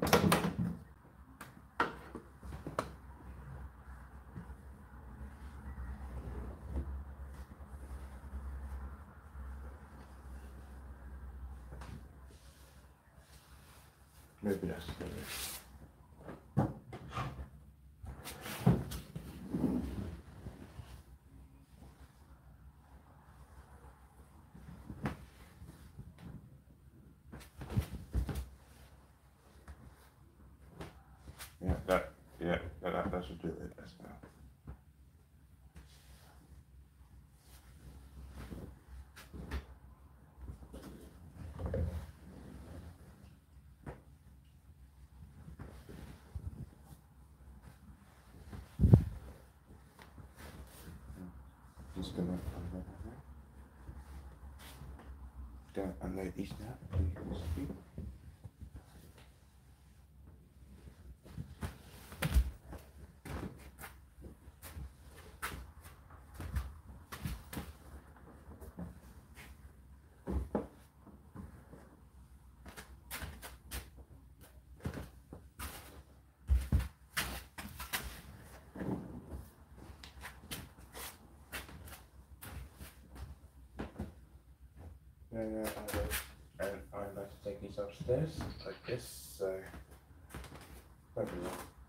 Maybe that's better. That should do it. That's fine. Just gonna unlay these now. And I'd like to take these upstairs like this, so everyone.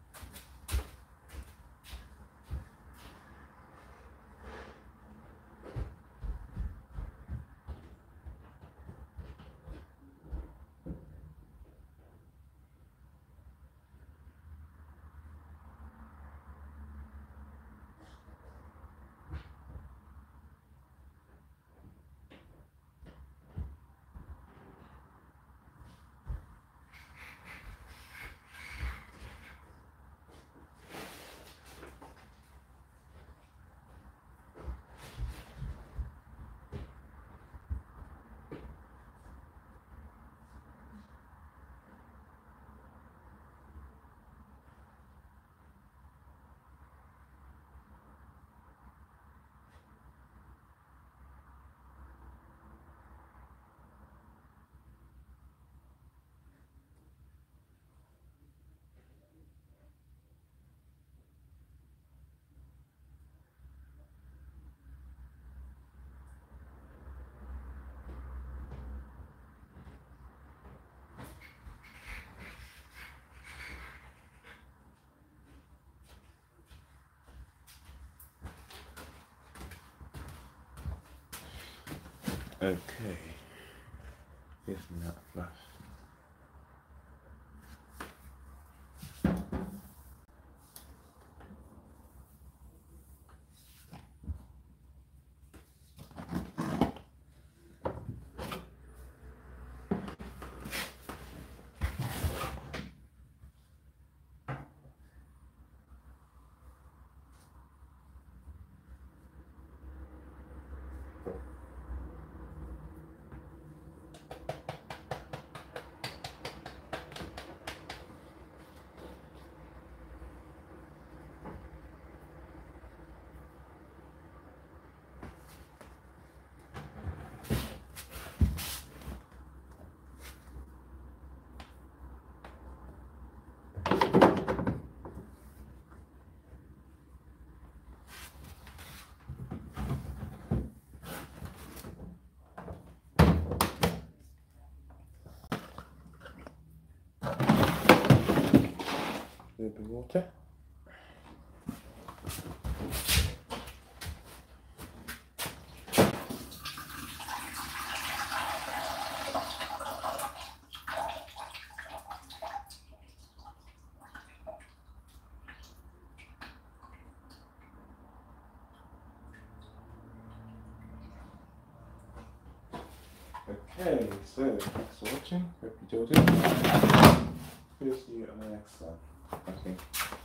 Okay, it's not flush. A little bit of water. Okay, so thanks for watching. Hope you enjoyed it. We'll see you on the next one. Okay.